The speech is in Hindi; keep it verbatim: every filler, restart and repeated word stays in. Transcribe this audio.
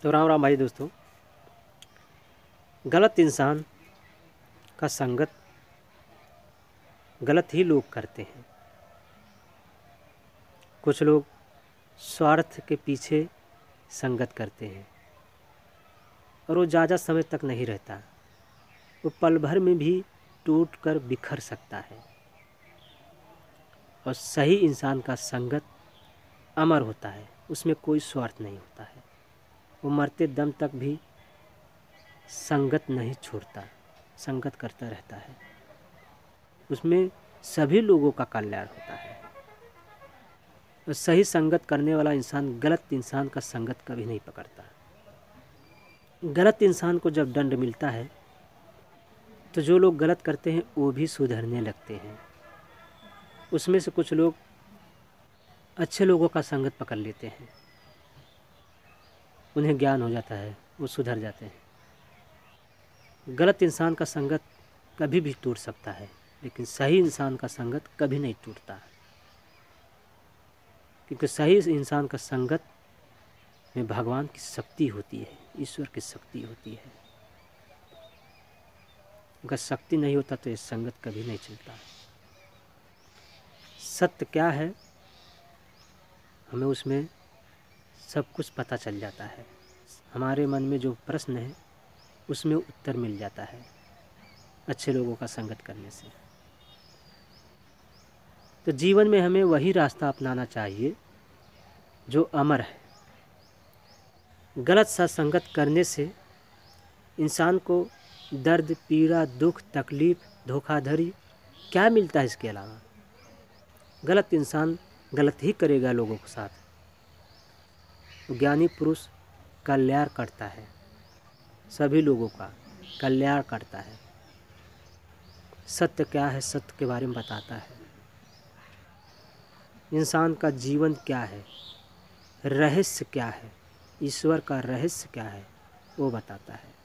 तो राम राम भाई दोस्तों। गलत इंसान का संगत गलत ही लोग करते हैं। कुछ लोग स्वार्थ के पीछे संगत करते हैं और वो ज़्यादा समय तक नहीं रहता। वो पल भर में भी टूट कर बिखर सकता है। और सही इंसान का संगत अमर होता है, उसमें कोई स्वार्थ नहीं होता है। वो मरते दम तक भी संगत नहीं छोड़ता, संगत करता रहता है। उसमें सभी लोगों का कल्याण होता है। और सही संगत करने वाला इंसान गलत इंसान का संगत कभी नहीं पकड़ता। गलत इंसान को जब दंड मिलता है तो जो लोग गलत करते हैं वो भी सुधरने लगते हैं। उसमें से कुछ लोग अच्छे लोगों का संगत पकड़ लेते हैं, उन्हें ज्ञान हो जाता है, वो सुधर जाते हैं। गलत इंसान का संगत कभी भी टूट सकता है, लेकिन सही इंसान का संगत कभी नहीं टूटता। क्योंकि सही इंसान का संगत में भगवान की शक्ति होती है, ईश्वर की शक्ति होती है। अगर शक्ति नहीं होता तो ये संगत कभी नहीं चलता। सत्य क्या है हमें उसमें सब कुछ पता चल जाता है। हमारे मन में जो प्रश्न है उसमें उत्तर मिल जाता है अच्छे लोगों का संगत करने से। तो जीवन में हमें वही रास्ता अपनाना चाहिए जो अमर है। गलत सत्संगत करने से इंसान को दर्द, पीड़ा, दुख, तकलीफ, धोखाधड़ी क्या मिलता है इसके अलावा? गलत इंसान गलत ही करेगा लोगों के साथ। ज्ञानी पुरुष कल्याण करता है, सभी लोगों का कल्याण करता है। सत्य क्या है, सत्य के बारे में बताता है। इंसान का जीवन क्या है, रहस्य क्या है, ईश्वर का रहस्य क्या है, वो बताता है।